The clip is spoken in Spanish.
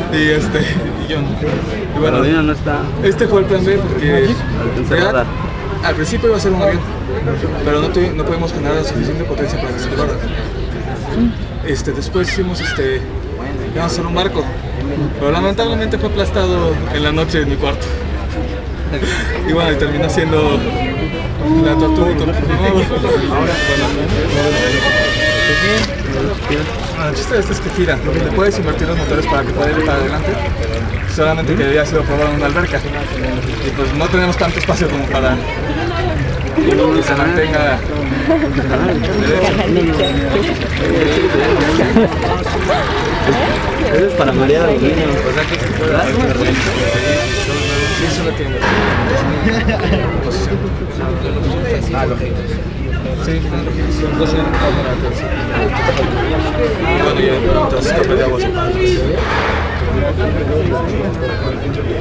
y yo no. Y bueno, Pero no está. este fue el plan B porque Encerrada. al principio iba a ser un avión, pero no pudimos generar la suficiente potencia para despegarla. Después hicimos íbamos a hacer un barco, pero lamentablemente fue aplastado en la noche en mi cuarto. Y bueno, y terminó siendo la tortuga. El chiste de es que gira, le puedes invertir los motores para que pueda ir para adelante, solamente que había sido probado en una alberca y pues no tenemos tanto espacio como para que se mantenga Eso es para María de los niños. O sea que se puede dar. Sí, eso lo tiene. Lógico. Sí, bueno, ya, entonces, capaz de agua.